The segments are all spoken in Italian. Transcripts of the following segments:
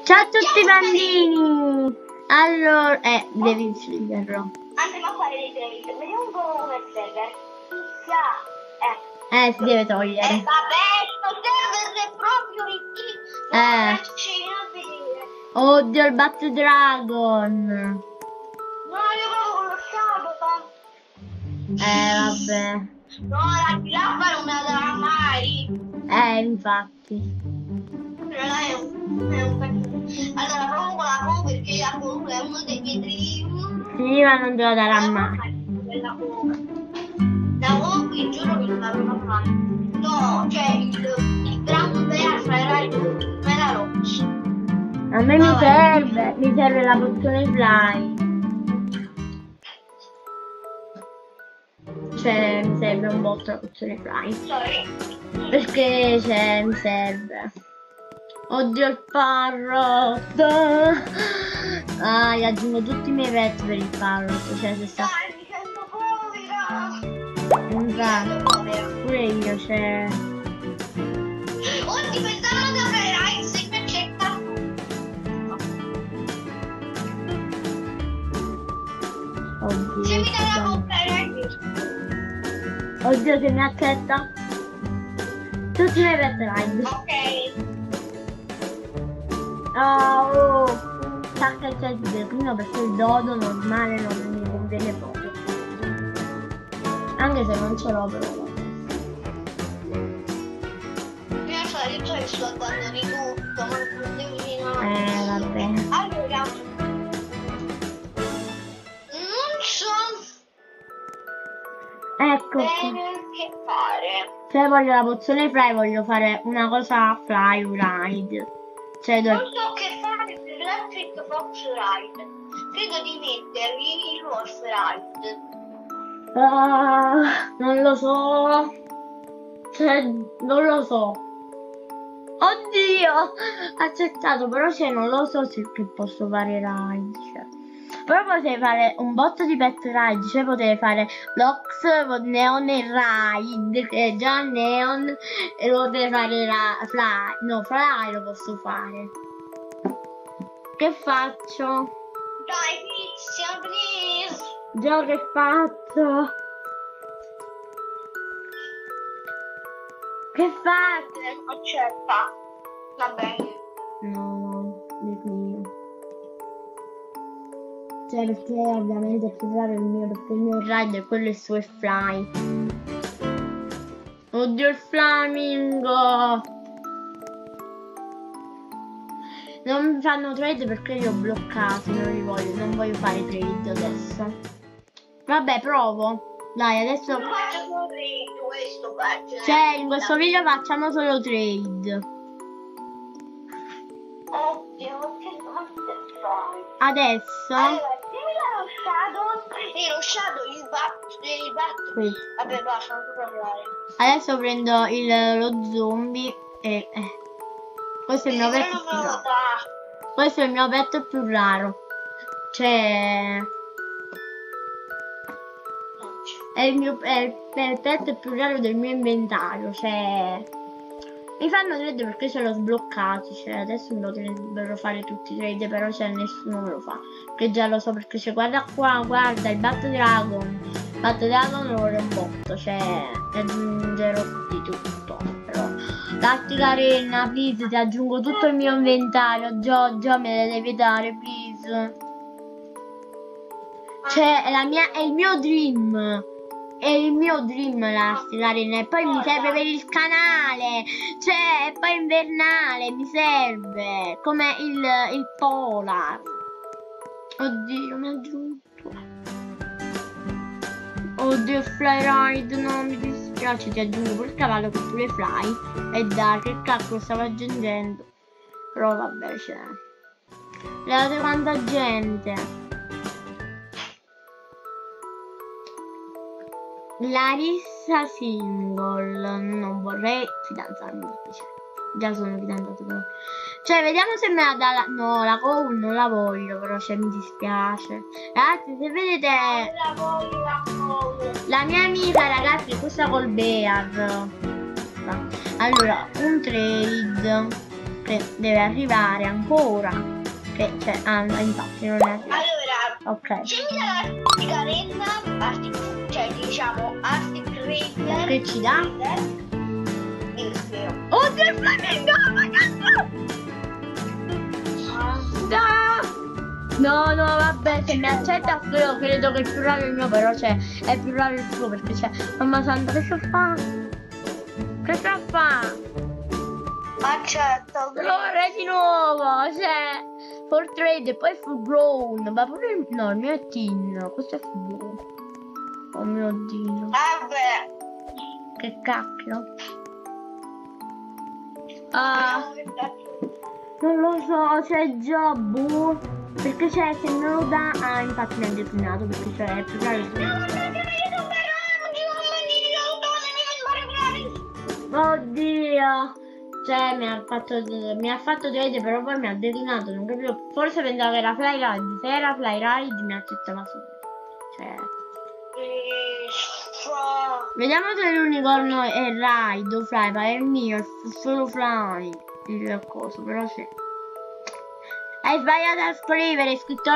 Ciao a tutti bambini! Allora, devi scriverlo. Andiamo a fare dei trade. Vediamo un po' come serve. Si deve togliere. Vabbè, sto server è proprio ricchissimo. Oddio, il Bat Dragon. No, io avevo con lo Shadow. Vabbè. No, la giraffa non me la darà mai. Infatti. Allora provo con la Pro perché la Pro è uno dei miei dream. Sì, ma non te lo darà mai. La Pro vi giuro che non l'avrò mai. No, cioè il Dragon Bear sarà me la roccia. A me mi serve la pozione fly. Cioè, mi serve un botto la pozione fly. Perché mi serve. Oddio il parrot. Gli aggiungo tutti i miei pet per il parrot. Cioè se sta. Dai, mi sento povera. Pure io, cioè. Oggi pensavo di avere Rice che accetta. Oddio. Se mi dai da comprare. Oddio che mi accetta. Tutti i miei pet ride. Ok. Oh, sacca il centro del primo perché il dodo normale non mi conviene proprio. Anche se non ce l'ho però. Io so che sto guardando di tutto, ma non devo dire. Vabbè. Allora. Non so Ecco. bene che fare. Se voglio la pozione fly voglio fare una cosa fly ride. Cioè Non so che fare per l'Electric Fox Ride. Credo di mettergli il Wolf Ride. Non lo so. Cioè, non lo so. Oddio! Accettato, però non lo so se che posso fare ride. Cioè. Però potevi fare un botto di pet ride, cioè potevi fare Blox, Neon e Ride, che è già Neon, e lo potevi fare Fly. No, Fly lo posso fare. Che faccio? Dai, Pizia, please. Già che faccio? Che faccio? Accetta. Va bene. No, mio. Cioè perché ovviamente è più raro il mio, perché il mio ride è quello il suo è fly. Oddio il flamingo! Non mi fanno trade perché li ho bloccati, non voglio fare trade adesso. Vabbè, provo. Dai, adesso. Non faccio solo trade, questo faccio. Cioè, in questo video facciamo solo trade. Oddio, che cosa fai? Adesso. Allora, dimmi lo Shadow. E lo Shadow, il bat. Qui. Vabbè, basta, non so parlare. Adesso prendo lo zombie e. Questo è il mio pet più raro. Questo è il mio pet più raro. Cioè. È il pet più raro del mio inventario. Cioè. Mi fanno trade perché ce l'ho sbloccato. Cioè adesso mi dovrebbero fare tutti i trade. Però nessuno me lo fa. Che già lo so perché c'è. Guarda qua, guarda il Bat Dragon. Il Bat Dragon lo vorrei un botto. Cioè aggiungerò di tutto. Però. Tattica arena, please, ti aggiungo tutto il mio inventario. Giorgio, me le devi dare, please. Cioè, è il mio dream. È il mio dream l'arena. E poi mi serve per il canale. Cioè, e poi invernale mi serve. Come il polar. Oddio, mi ha aggiunto. Oddio, fly ride, no, mi dispiace, ti aggiungo quel cavallo che pure fly. E dai, che cacchio stavo aggiungendo. Però vabbè, c'è. Guardate quanta gente. Larissa single. Non vorrei fidanzarmi. Già sono fidanzato però. Cioè, vediamo se me la dà la. No, la Cole non la voglio, però cioè, mi dispiace. Ragazzi, se vedete. La voglio la Cole. La mia amica, ragazzi, questa col Bear. Allora, un trade. che deve arrivare ancora. Che cioè, infatti non è arrivato. Allora, Ok. se mi dà l'Arctic Arena, cioè diciamo Arctic Raider. Che ci dà? Io spero. Oddio il flamingo, ma cazzo! No, vabbè, se mi accetta io credo che è più raro il mio, però è più raro il suo perché mamma santa, che sto fa? Che sto fa? Accetta. Lo vorrei di nuovo, for trade e poi full grown, ma pure no, il mio è teen, questo è full grown. Oh mio Dio. Vabbè. Che cacchio. Non lo so, già boh. Perché se me lo dà, infatti mi ha declinato perché è più raro il oddio, mi ha fatto trade però poi mi ha declinato, non capivo, forse pensavo che era fly ride, se era fly ride mi accettava subito, vediamo se l'unicorno è ride o fly, ma è il mio, è solo fly, il coso, però sì. Hai sbagliato a scrivere, è scritto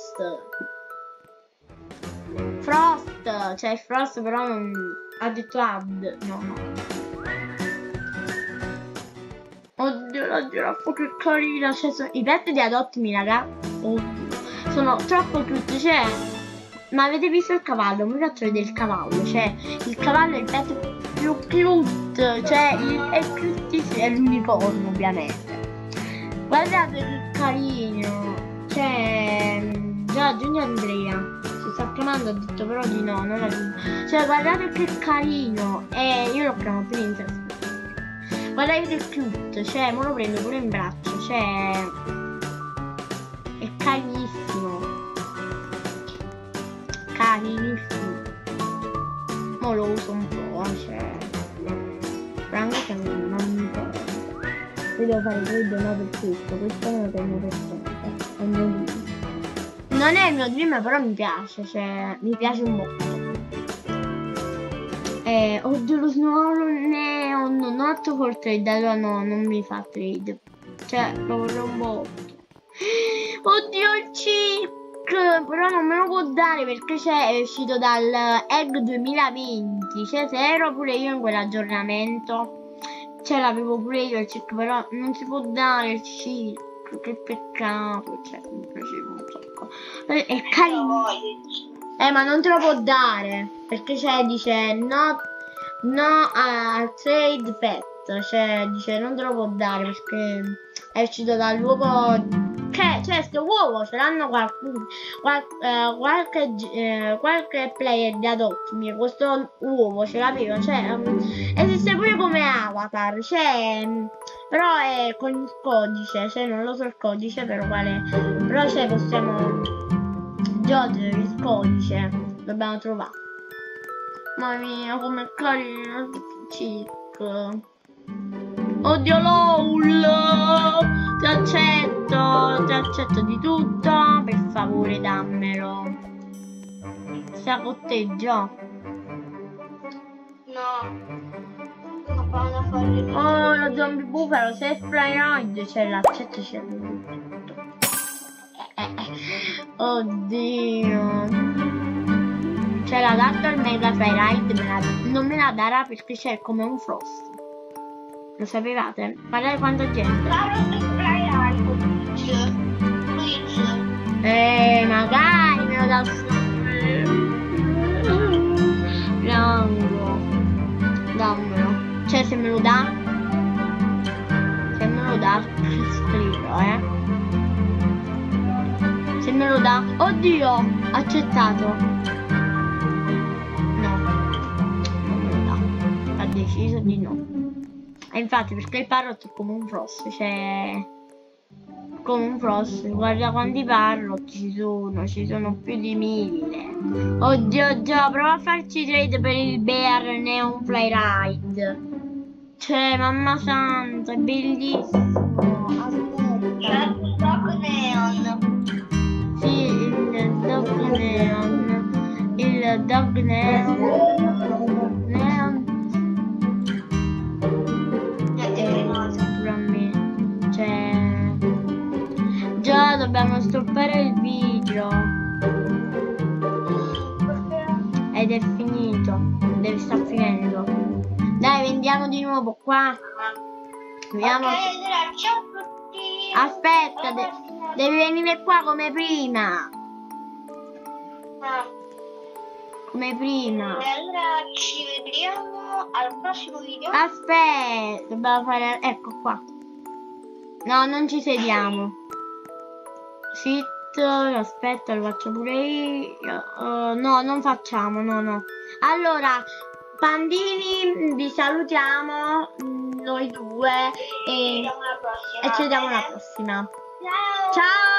Frost, cioè Frost però non ha detto add, no. Oddio la giraffa che carina, i pet di adottimi raga, oddio, sono troppo cute, ma avete visto il cavallo? Mi faccio vedere il cavallo, il cavallo è il pet più cute, è cutissimo, è l'unicorno ovviamente. Guardate che carino, già aggiunge Andrea, si sta chiamando, ha detto però di no, non aggiungo. Guardate che carino, io lo chiamo Princess. Guardate che cute, mo lo prendo pure in braccio, è carinissimo. Mo lo uso un po', franco che non mi importa. Io devo fare trade no per questo me lo tengo per sempre, è il mio dream. Non è il mio dream però mi piace, mi piace un botto. Oddio lo Snow Neon, not for trade, allora no, non mi fa trade, lo vorrei un botto. Oddio il Chick, però non me lo può dare perché è uscito dal Egg 2020, se ero pure io in quell'aggiornamento. L'avevo pure io il Chick, però non si può dare il Chick, che peccato, mi piaceva un sacco. È carino. Ma non te lo può dare, perché dice no trade pet, dice non te lo può dare perché è uscito dall'uovo, sto uovo ce l'hanno qualche player di adottimi, questo uovo ce l'aveva, esiste pure come avatar, però è con il codice, non lo so il codice però possiamo giungere il codice, dobbiamo trovare. Mamma mia come carino Chick. Oddio LOL, ti accetto di tutto, per favore dammelo. Sta con te già? No, fanno a fare. Oh lo zombie bufalo, se è fly ride l'accetto tutto. Oddio, l'ha dato al mega fly ride, non me la darà perché c'è come un Frost. Lo sapevate? Guardate quanta gente. Magari me lo dà dammelo. Se me lo dà scrivo, se me lo dà, oddio, accettato. No, non me lo dà, ha deciso di no. E infatti perché il parrot è come un Frost, come un Frost, guarda quanti parrot ci sono più di 1000. Oddio già, prova a farci trade per il Bear Neon Fly Ride. Mamma santa, è bellissimo. Aspetta. Il Dog Neon. Sì, il Dog Neon. Il Dog Neon. Pure a me. dobbiamo stoppare il video. Ed è finito. Deve star finendo. Dai, vendiamo di nuovo qua. Vediamo. Ok, allora, ciao a tutti. Aspetta, devi venire qua come prima. Come prima. E allora ci vediamo al prossimo video. Aspetta, dobbiamo fare. Ecco qua. No, non ci sediamo. Sit, aspetta, lo faccio pure io. No, non facciamo, no. Allora, Pandini, vi salutiamo noi due e ci vediamo alla prossima. Ciao. Ciao!